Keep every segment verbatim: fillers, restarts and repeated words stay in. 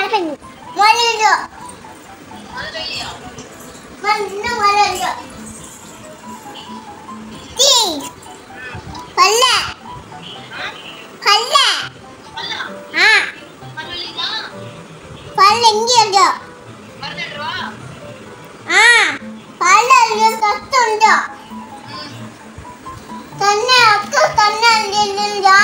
பண்ணு மலையோ மலையோ மண்ணு மலையோ டீ பல்ல பல்ல பல்ல ஆ பல்லிமா பல்ல எங்க இருக்கு மறந்துடுவா ஆ பல்ல இல்ல கத்துண்டா தன்னை அக்கு தன்னை இல்லையா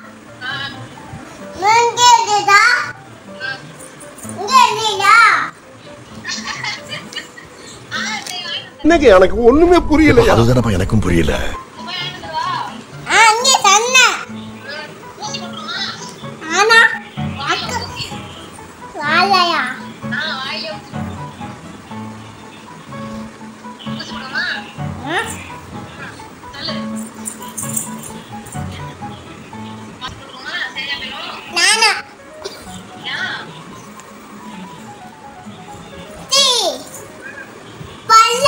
இங்கே இருக்குதா இங்கே இல்லையா இன்னைக்கு எனக்கு ஒண்ணுமே புரியல. அதுதானப்பா எனக்கும் புரியல. ஆ இங்கே தன்னை ஆனா அக்கு வாழையா ஆ வாழையா ஊசி போடுமா ஆ சொல்லு நானா யா டீ பல்ல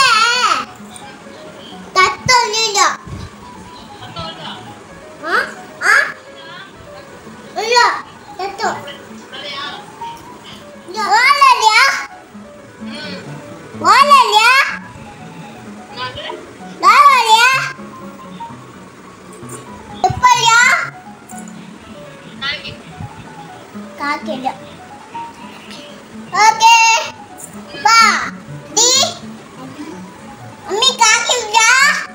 தத்தலிடா தத்தலிடா ஆ ஆ இல்ல தத்தோ இல்லையா வாழையா ம் வாழையா நாக்கு வாழையா எப்படியா நாக்கு காக்கேடா ஓகே பா டி அம்மி காக்கேடா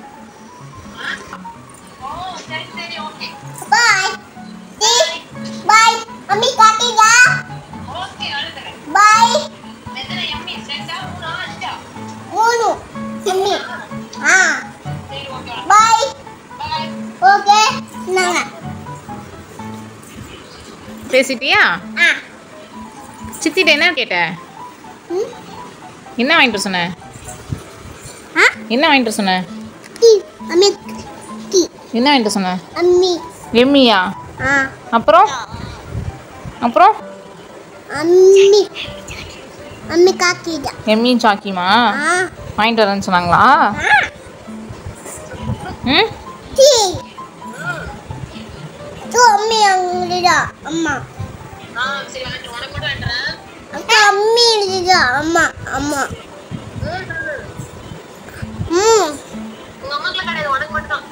ஓ சரி சரி ஓகே பை டி பை அம்மி காக்கேடா ஓகே அழுதறேன் பை எத்தனை அம்மி செண்டா மூணு அஞ்சா மூணு அம்மி ஆ சரி ஓகே பை பை ஓகே நாங்க பேசிட்டியா? ஆ சித்திட்ட என்ன கேட்ட? என்ன வாங்கிட்டு சொன்ன? ஆ என்ன வாங்கிட்டு சொன்ன? டீ அம்மி டீ என்ன வாங்கிட்டு சொன்ன? அம்மி எம்மியா? ஆ அப்புறம் அப்புறம் அம்மி அம்மி காக்கிடா எம்மி சாக்கிமா ஆ வாங்கிட்டு வரேன்னு சொன்னாங்களா? ம் டீ தூ அம்மி அங்கடா அம்மா ஆ சரி வாங்கிட்டு உனக்கு கூட வேண்டறேன் அக்கா அம்மி இருக்குடா அம்மா அம்மா ம் உங்க அம்மாக்கு கிடையாது உனக்கு மட்டும்